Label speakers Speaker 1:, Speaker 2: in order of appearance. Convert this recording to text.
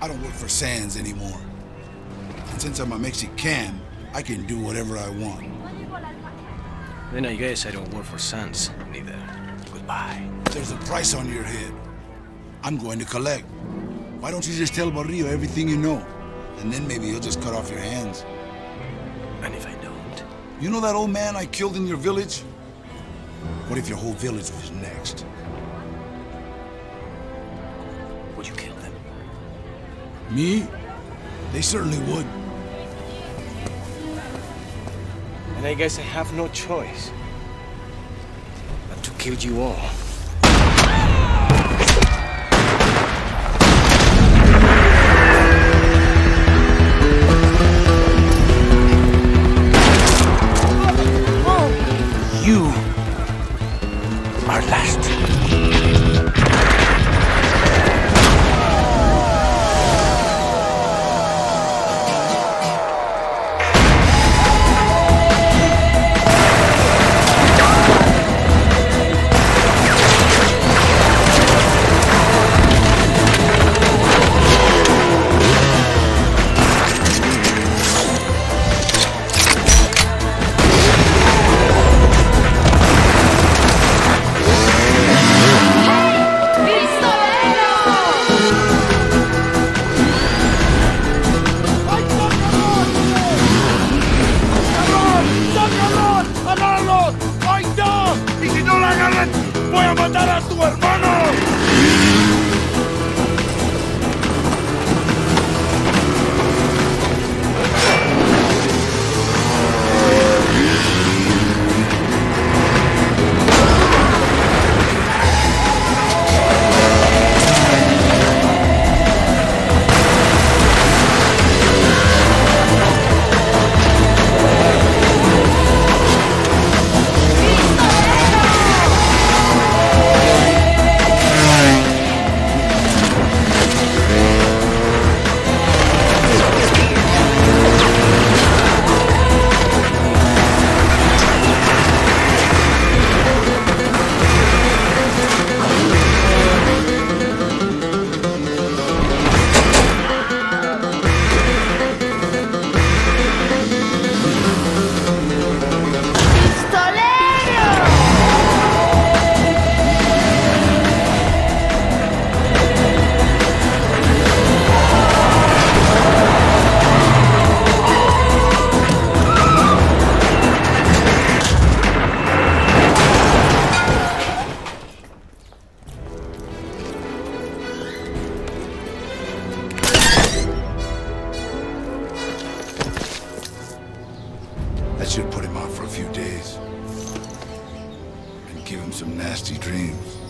Speaker 1: I don't work for Sands anymore. And since I'm a Mexican, I can do whatever I want.
Speaker 2: Then I guess I don't work for Sands, neither. Goodbye.
Speaker 1: There's a price on your head. I'm going to collect. Why don't you just tell Barrio everything you know? And then maybe he'll just cut off your hands.
Speaker 2: And if I don't?
Speaker 1: You know that old man I killed in your village? What if your whole village was next?
Speaker 2: Would you kill them?
Speaker 1: Me? They certainly would.
Speaker 2: And I guess I have no choice but to kill you all. You are last.
Speaker 3: ¡Voy a matar a tu hermano!
Speaker 1: That should put him out for a few days. And give him some nasty dreams.